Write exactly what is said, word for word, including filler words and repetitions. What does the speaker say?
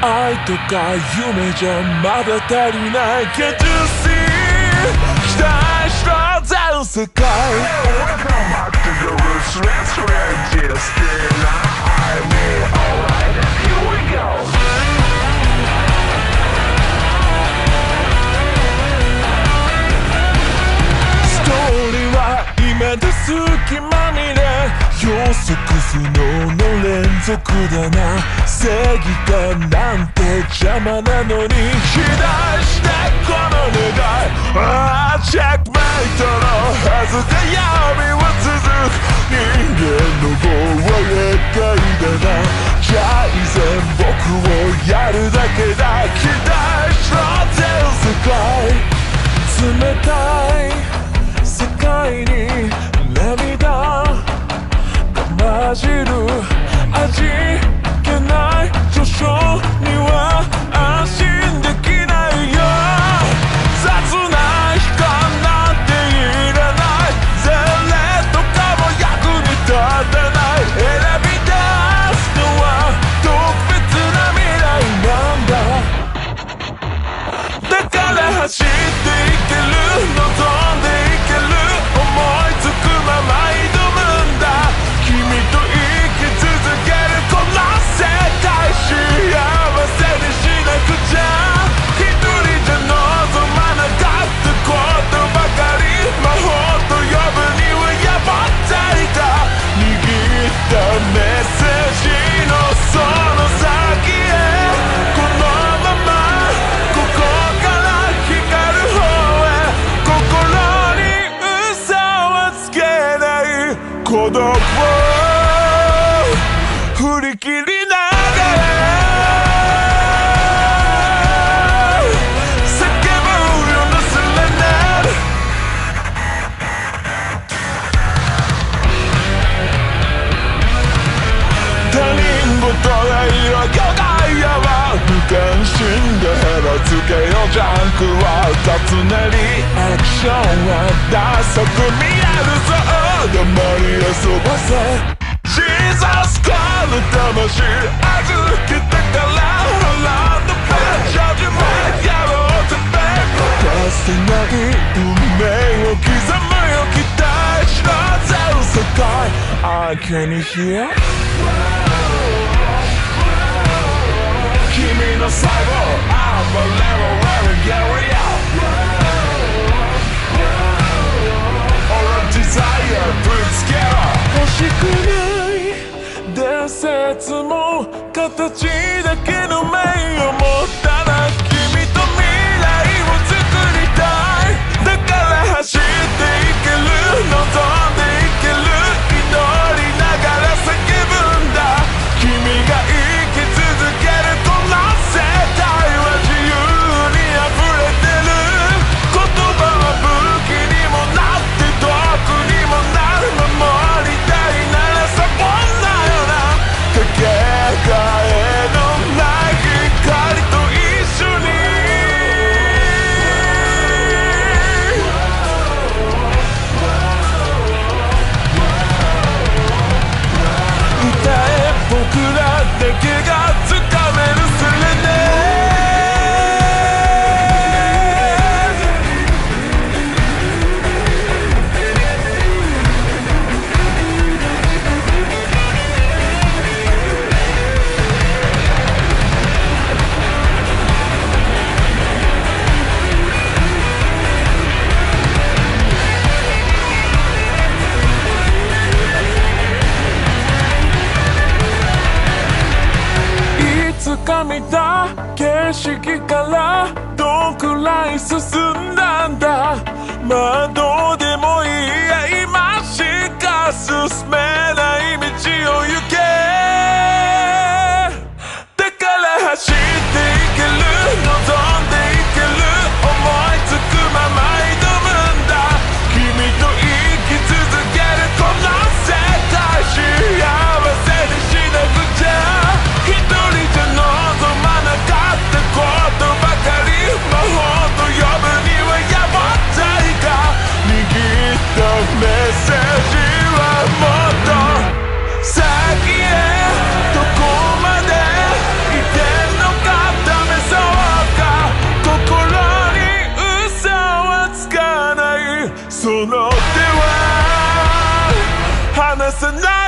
愛とか夢じゃまだ足りない。Can't you see 期待しろ全世界。 Welcome back to the roots. Let's create this thing. I mean alright, here we go. ストーリーは今で隙間にね、予測不能の連続だな。正義がなんて邪魔なのに期待してこの願い。ああチェックメイトのはずで闇は続く。人間の棒は厄介だな。じゃあ依然僕をやるだけだ。期待しろ全世界。冷たい世界に涙が混じる。味気ない序章には安心できないよ。雑な人なんていらない。前例とかも役に立たない。選び出すのは特別な未来なんだ。だから走っていける、望んでいける、思いつくまま挑むんだ。君と生き続けるこの世界、幸せにしなくちゃ。一人じゃ望まなかったことばかり。魔法と呼ぶにはやばったりだ。握ったメッセージのその先へ、このままここから光る方へ。心に嘘はつけない。孤独を振り切りながら叫ぶようなセレナード。他人事が色巨大やわ。無関心でヘラつけよジャンクは。雑なリアクションはダサく見えるぞ。黙り遊ばせジーザスカーの魂預けたからホランドペンジャージメやろうってベック。かつてない運命を刻むよ。期待しろ全世界。I can hear 君の細胞 I'm a level where we get real。ぶつけろ欲しくない伝説も形だけの面を持ったら。君と未来を作りたい。だから走っていける、望んでいける、祈りながら叫ぶんだ。君が生き続けるこの世界は自由に溢れてる。言葉は武器にもなって毒にもなる。守りたいならサボんなよな。かけがえのない光と一緒に歌え僕らだけがつかめるセレネード。見た景色からどんくらい進んだんだ。まあどうでもいいや今しか進めない道を行け。だから走っていける、望んでいける、思いつくまま挑むんだ。君と生き続けるこの世界、幸せにしなくちゃ。一人じゃ望まなかったことばかり。魔法と呼ぶにはやばったりか。握ったメッセージはもっと先へ離さない